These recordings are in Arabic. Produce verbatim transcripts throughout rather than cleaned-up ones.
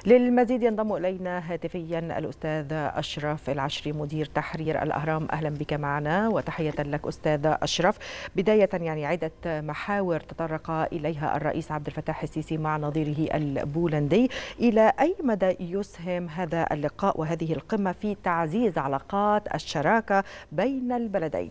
للمزيد ينضم إلينا هاتفيا الأستاذ أشرف العشري مدير تحرير الأهرام. أهلا بك معنا وتحية لك أستاذ أشرف. بداية يعني عدة محاور تطرق إليها الرئيس عبد الفتاح السيسي مع نظيره البولندي، إلى أي مدى يسهم هذا اللقاء وهذه القمة في تعزيز علاقات الشراكة بين البلدين؟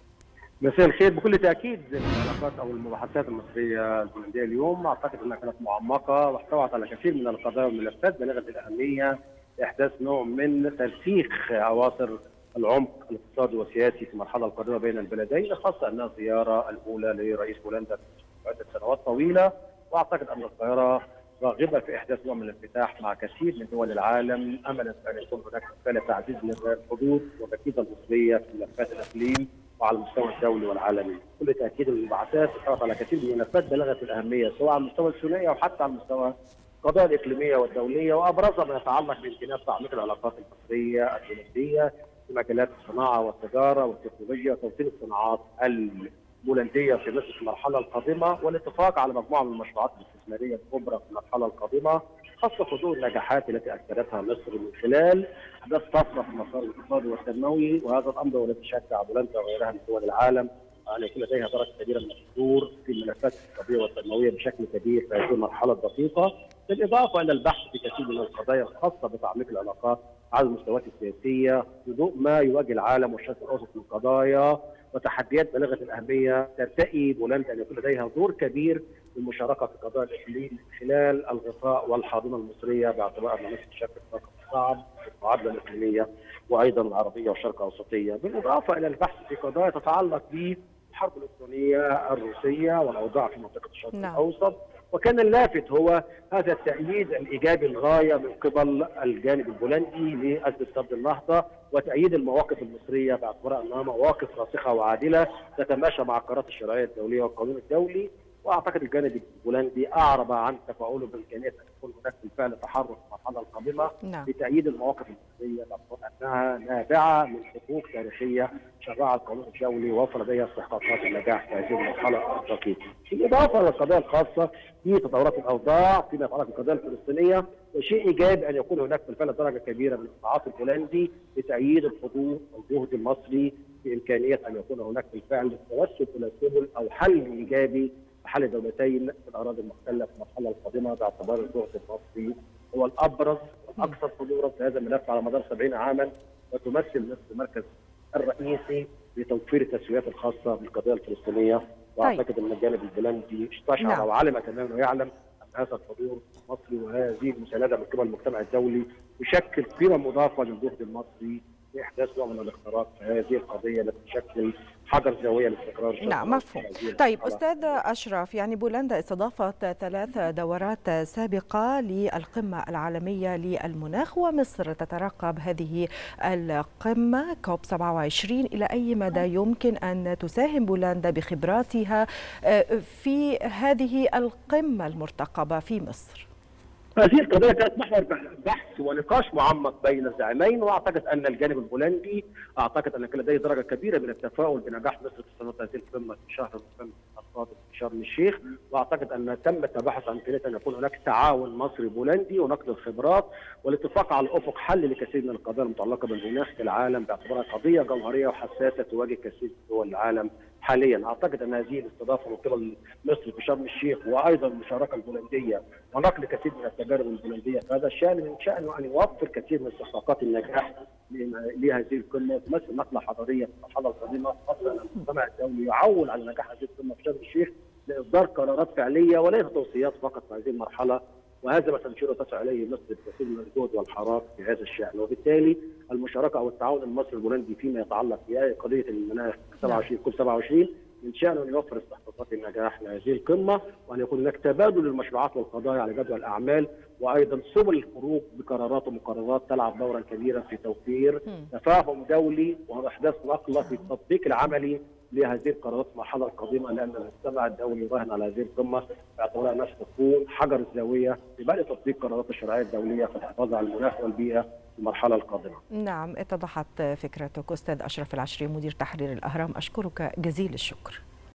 مساء الخير. بكل تاكيد العلاقات او المباحثات المصريه البولنديه اليوم اعتقد انها كانت معمقه واحتوت على كثير من القضايا والملفات بالغه الاهميه لاحداث نوع من ترسيخ عواصر العمق الاقتصادي والسياسي في المرحله القادمه بين البلدين، خاصه انها الزياره الاولى لرئيس بولندا بعد سنوات طويله، واعتقد ان القاهره راغبه في احداث نوع من الانفتاح مع كثير من دول العالم، املا ان يكون هناك رساله تعزيز للحدود والركيزه المصريه في ملفات الاقليم وعلى المستوى الدولي والعالمي. بكل تاكيد المباحثات اثرت على كثير من الملفات بالغه الاهميه سواء على المستوى الثنائي او حتى على المستوى القضايا الاقليميه والدوليه، وابرزها ما يتعلق بامكانيات تعميق العلاقات المصريه البولنديه في مجالات الصناعه والتجاره والتكنولوجيا وتوطين الصناعات البولنديه في مصر في المرحله القادمه، والاتفاق على مجموعه من المشروعات الاستثماريه الكبرى في المرحله القادمه، خاصه حضور النجاحات التي اكدتها مصر من خلال احداث طفره في المسار الاقتصادي والتنموي، وهذا الامر هو الذي يشجع بولندا وغيرها من دول العالم ان يكون لديها درجه كبيره من الحضور في الملفات الاقتصاديه والتنمويه بشكل كبير في هذه المرحله الدقيقه، بالاضافه الى البحث في كثير من القضايا الخاصه بتعميق العلاقات على المستويات السياسيه في ضوء ما يواجه العالم والشرق الاوسط من قضايا وتحديات بالغه الاهميه. ترتقي بولندا ان يكون لديها دور كبير في المشاركه في قضايا الاقليم من خلال الغطاء والحاضنه المصريه، باعتبار ان مصر تشكل طاقم صعب في المعادله الاقليميه وايضا العربيه والشرق الاوسطيه، بالاضافه الى البحث في قضايا تتعلق بالحرب الالكترونيه الروسيه والاوضاع في منطقه الشرق نعم. الاوسط. وكان اللافت هو هذا التأييد الإيجابي للغاية من قبل الجانب البولندي لأزمة سد النهضة وتأييد المواقف المصرية باعتبارها أنها مواقف راسخة وعادلة تتماشى مع القرارات الشرعية الدولية والقانون الدولي. واعتقد الجانب البولندي اعرب عن تفاؤله بامكانيه ان يكون هناك بالفعل تحرك في المرحله القادمه نعم. لتأييد المواقف المصريه باعتبار انها نابعه من حقوق تاريخيه شرعها القانون الدولي ووفر لديها استحقاقات النجاح في هذه المرحله الدقيقه. بالاضافه للقضايا الخاصه بتطورات الاوضاع فيما يتعلق بالقضيه الفلسطينيه، شيء ايجابي ان يكون هناك بالفعل درجه كبيره من التعاطي البولندي لتأييد الحضور والجهد المصري بامكانيه ان يكون هناك بالفعل توسل الى سبل او حل ايجابي حل دولتين في الاراضي المحتله في المرحله القادمه، باعتبار الجهد المصري هو الابرز والاكثر حضورا في هذا الملف على مدار سبعين عاما، وتمثل مصر المركز الرئيسي لتوفير التسويات الخاصه بالقضيه الفلسطينيه. واعتقد ان الجانب البولندي استشعر نعم. وعلم تماما ويعلم ان هذا الحضور المصري وهذه المسانده من قبل المجتمع الدولي يشكل قيمه مضافه للجهد المصري لاحداث نوع من الاختراق في هذه القضيه التي تشكل حجر زاويه لاستقرار. نعم مفهوم. طيب استاذ اشرف، يعني بولندا استضافت ثلاث دورات سابقه للقمه العالميه للمناخ، ومصر تترقب هذه القمه كوب سبعة وعشرين. الى اي مدى يمكن ان تساهم بولندا بخبراتها في هذه القمه المرتقبه في مصر؟ هذه القضيه كانت محور بحث ونقاش معمق بين الزعيمين، واعتقد ان الجانب البولندي اعتقد ان كان لديه درجه كبيره من التفاؤل بنجاح مصر في استضافه هذه القمه في شهر نوفمبر القادم في شرم الشيخ، واعتقد ان تم التباحث عن امكانيه ان يكون هناك تعاون مصري بولندي ونقل الخبرات والاتفاق على افق حل لكثير من القضايا المتعلقه بالمناخ في العالم باعتبارها قضيه جوهريه وحساسه تواجه كثير من دول العالم حاليا. اعتقد ان هذه الاستضافه من قبل مصر في شرم الشيخ وايضا المشاركه البولنديه ونقل كثير من التجارب البولنديه في هذا الشان من شانه ان يوفر كثير من استحقاقات النجاح لهذه القمه وتمثل نقله حضاريه في المرحله القادمه، خاصه ان المجتمع الدولي يعول على نجاح هذه القمه في شرم الشيخ لاصدار قرارات فعليه وليس توصيات فقط في هذه المرحله، وهذا ما تنشره تسعى اليه مصر بكثير من الجهد والحراك في هذا الشان. وبالتالي المشاركه او التعاون المصري البولندي فيما يتعلق بقضيه المناخ سبعة وعشرين كوب سبعة وعشرين من شانه ان يوفر استحقاقات النجاح لهذه القمه، وان يكون هناك تبادل للمشروعات والقضايا على جدول الاعمال، وايضا سبل الخروج بقرارات ومقررات تلعب دورا كبيرا في توفير تفاهم دولي واحداث نقله في التطبيق العملي لهذه القرارات في المرحله القادمه، لان المجتمع الدولي يراهن على هذه القمه باعتبارها انها ستكون حجر الزاويه في بدء تطبيق قرارات الشرعيه الدوليه في الحفاظ على المناخ والبيئه في المرحله القادمه. نعم اتضحت فكرتك استاذ اشرف العشري مدير تحرير الاهرام، اشكرك جزيل الشكر.